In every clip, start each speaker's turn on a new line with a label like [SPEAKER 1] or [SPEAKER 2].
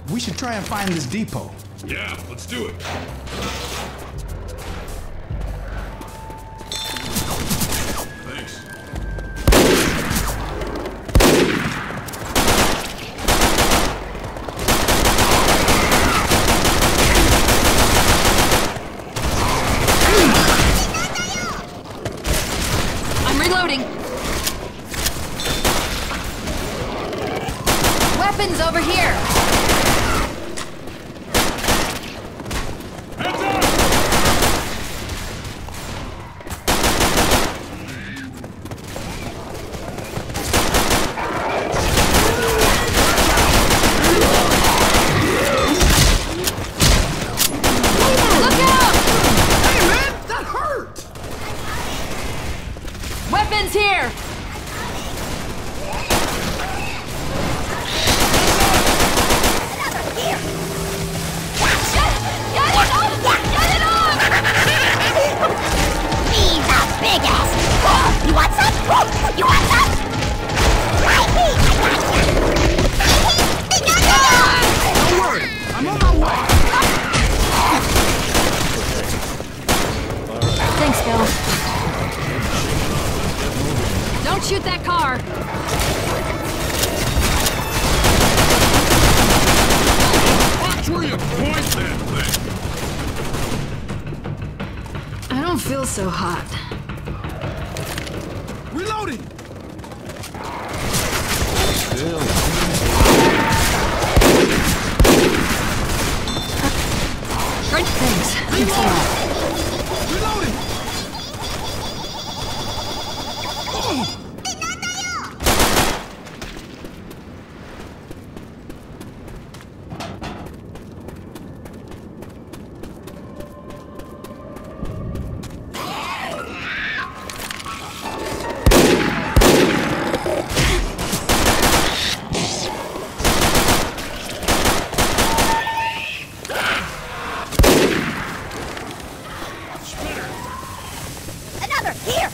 [SPEAKER 1] We should try and find this depot.
[SPEAKER 2] Yeah, let's do it. Thanks.
[SPEAKER 3] I'm reloading. Weapons over here.
[SPEAKER 2] Heads up!
[SPEAKER 3] Look out!
[SPEAKER 1] Hey man, that hurt!
[SPEAKER 3] Weapons here. Get it off! Get it off!
[SPEAKER 4] He's a big ass. You want some? You want some?
[SPEAKER 1] Don't worry, I'm on my way.
[SPEAKER 3] Thanks, Bill. Don't shoot that car.
[SPEAKER 2] Watch where you point that thing!
[SPEAKER 3] I don't feel so hot.
[SPEAKER 1] Reloading!
[SPEAKER 3] Great, thanks. Thanks a lot.
[SPEAKER 1] Reloading!
[SPEAKER 4] Another here.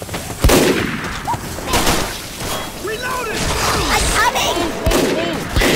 [SPEAKER 1] Reloading!
[SPEAKER 4] I'm coming.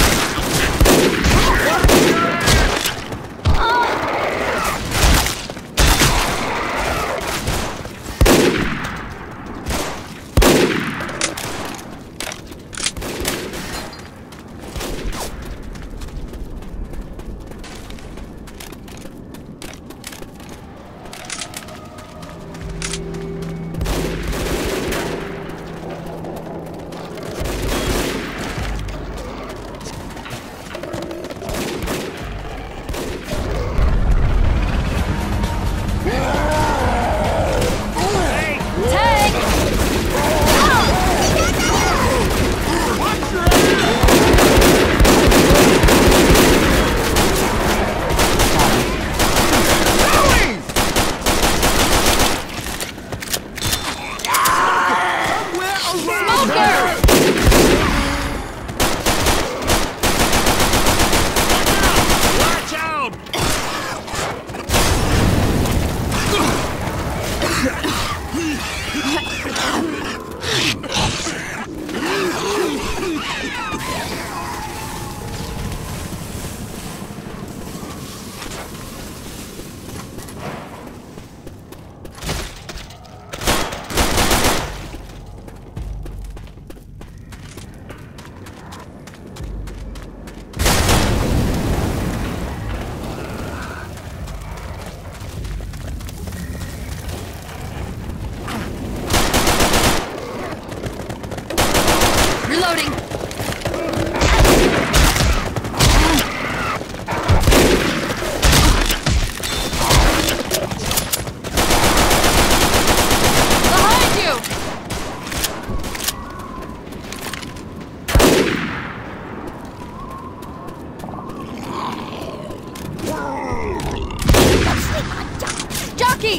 [SPEAKER 3] Jockey!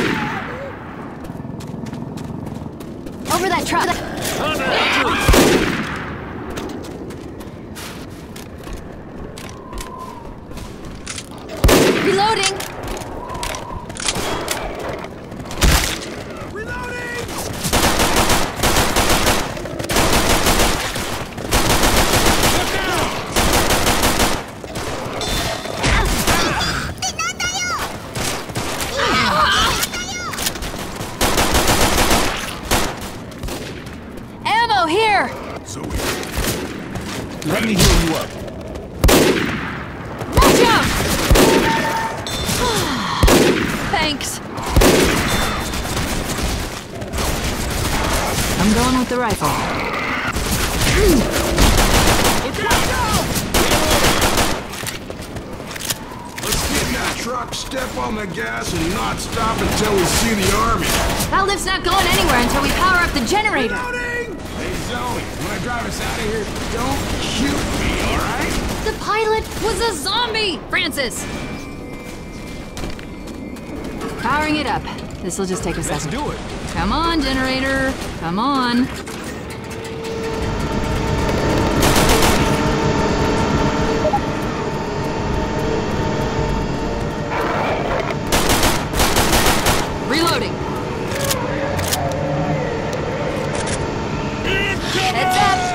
[SPEAKER 3] Over that truck. Ammo here!
[SPEAKER 2] So we...
[SPEAKER 1] Let me heal you up.
[SPEAKER 3] Watch out! Thanks. I'm going with the rifle.
[SPEAKER 2] Look out! Let's get in that truck, step on the gas, and not stop until we see the army.
[SPEAKER 3] That lift's not going anywhere until we power up the generator.
[SPEAKER 1] Loading!
[SPEAKER 2] Hey, Zoe, when I drive us out of here, don't shoot me, alright?
[SPEAKER 3] The pilot was a zombie! Francis! Powering it up. This'll just take a
[SPEAKER 1] Let's
[SPEAKER 3] second.
[SPEAKER 1] do it.
[SPEAKER 3] Come on, generator. Come on. Reloading. Heads up.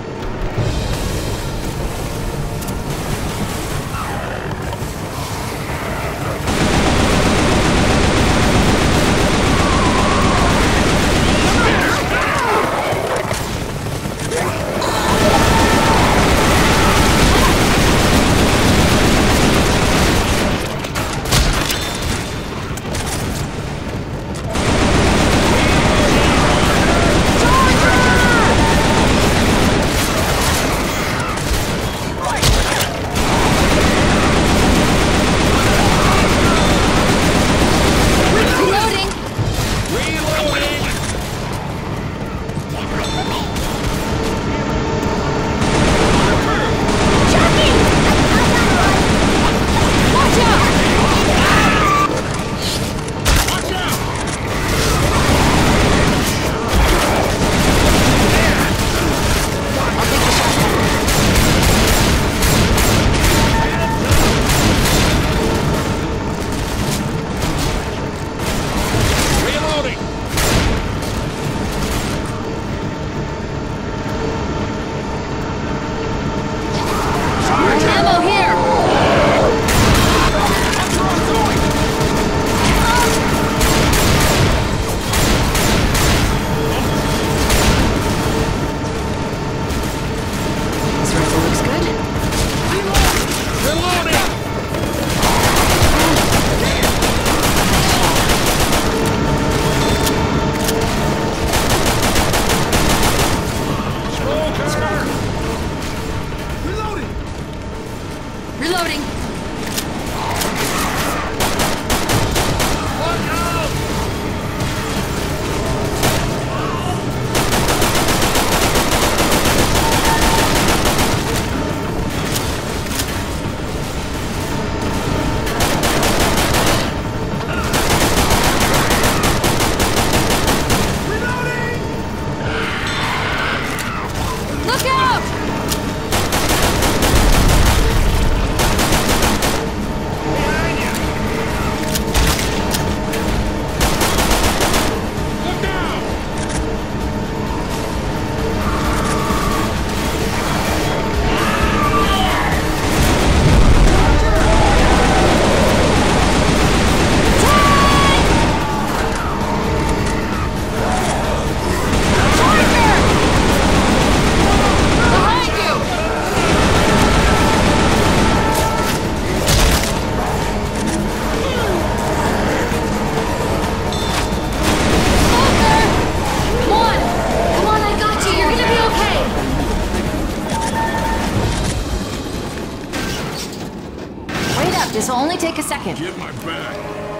[SPEAKER 3] This'll only take a second.
[SPEAKER 2] Get my back.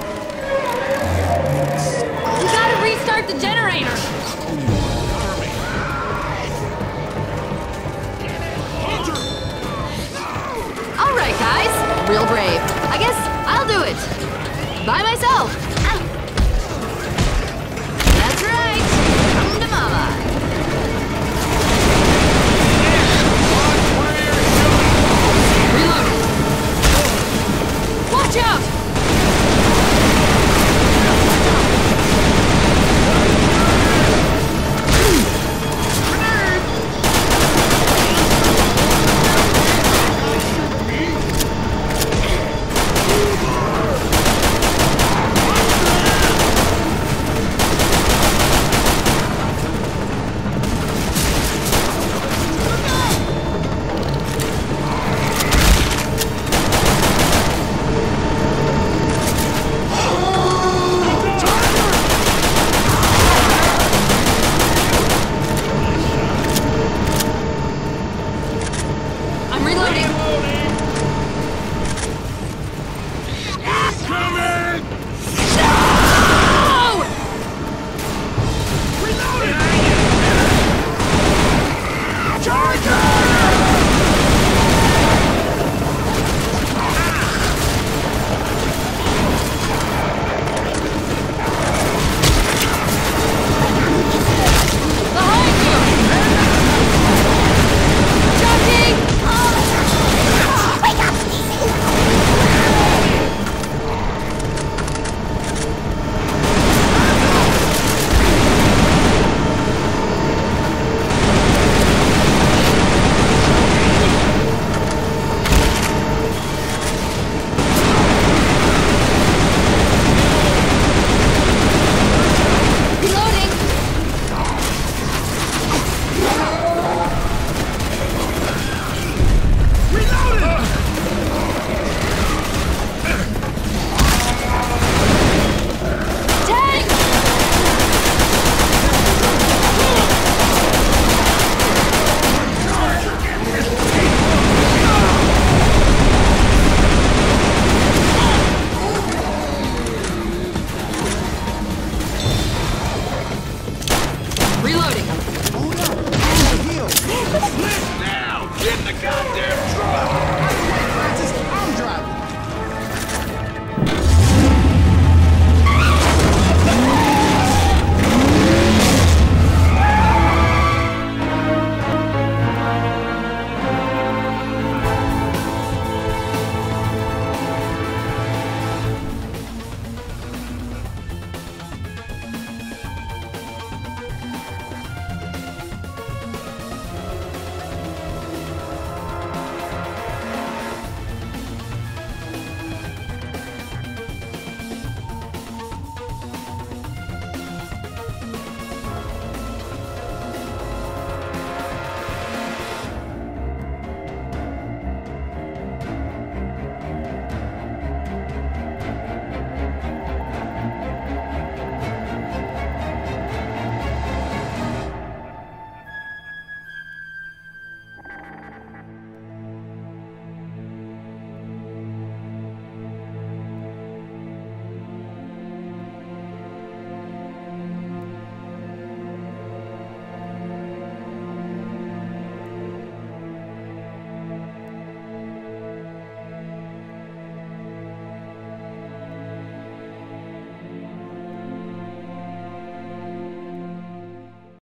[SPEAKER 3] We gotta restart the generator! Alright, guys. Real brave. I guess I'll do it. By myself.